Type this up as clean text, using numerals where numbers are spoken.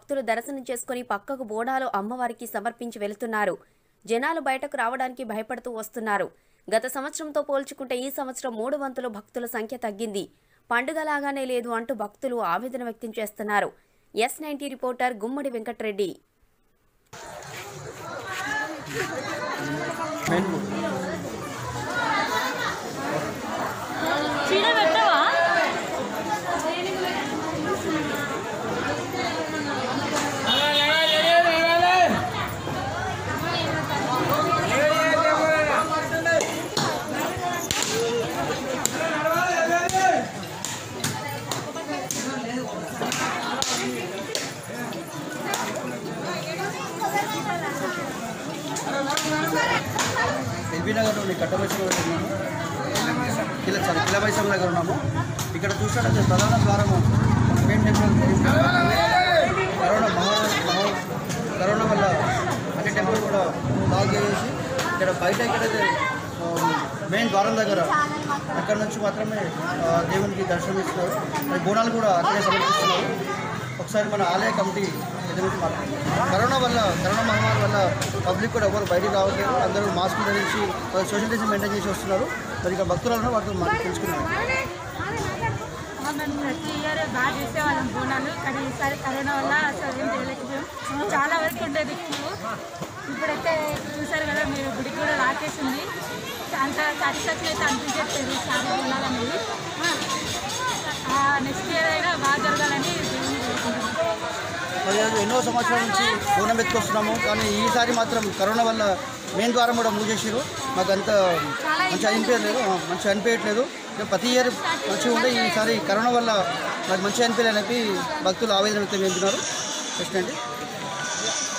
భక్తులు దర్శనం చేసుకుని పక్కకు బోనాలు అమ్మవారికి సమర్పించి వెళుతున్నారు. జనాలు బయటకు రావడానికి భయపడుతూ వస్తున్నారు. గత సంవత్సరంతో పోల్చుకుంటే ఈ సంవత్సరం 3 వంతులు భక్తుల సంఖ్య తగ్గింది. పండుగలాగానే లేదు అంటూ భక్తులు ఆవేదన వ్యక్తం చేస్తున్నారు. S90 రిపోర్టర్ గుమ్మడి వెంకటరెడ్డి. ఎల్బీ నగర్లోని కట్టబైసం కిలబైసం దగ్గర ఉన్నాము. ఇక్కడ చూసినట్లయితే ప్రధాన ద్వారము మెయిన్ టెంపుల్ కరోనా వల్ల అన్ని టెంపుల్ కూడా లాక్ చేసి ఇక్కడ బయట ఎక్కడైతే మెయిన్ ద్వారం దగ్గర అక్కడ నుంచి మాత్రమే దేవునికి దర్శనం ఇస్తున్నారు. బోనాలు కూడా అక్కడే సమర్పిస్తున్నారు. ఒకసారి మన ఆలయ కమిటీ ఎదురు మాట్లాడుతున్నారు. కరోనా మహమ్మారి వల్ల పబ్లిక్ కూడా ఎవరు బయటికి రావట్లేదు. అందరూ మాస్క్ ధరించి సోషల్ డిస్టెన్స్ మెయింటైన్ చేసి వస్తున్నారు. మరి ఇక భక్తులను వాటితో మనం తెలుసుకున్నాం. మేము ప్రతి ఇయర్ బాగా చేసేవాళ్ళం బోనాలు, కానీ ఈసారి కరోనా వల్ల అసలు ఏం చేయలేకపోయాం. చాలా వరకు ఉండేది క్యూ. ఇప్పుడైతే చూసారు కదా మీరు, గుడి కూడా లాకేసింది. అంత సాటిస్ఫాక్షన్ అయితే అనిపించట్లేదు చాలా బోనాలనేది. నెక్స్ట్ ఇయర్ అయినా బాగా జరగాలని మరి ఎన్నో సంవత్సరాల నుంచి బోనం ఎత్తుకొస్తున్నాము, కానీ ఈసారి మాత్రం కరోనా వల్ల మెయిన్ ద్వారం కూడా మూసేసారు. మాకు అంత మంచిగా అనిపించట్లేదు. ప్రతి ఇయర్ మంచిగా ఉంటే ఈసారి కరోనా వల్ల నాకు మంచిగా అనిపించలేని భక్తులు ఆవేదన వ్యక్తం చేస్తున్నారు. నెక్స్ట్ అండి.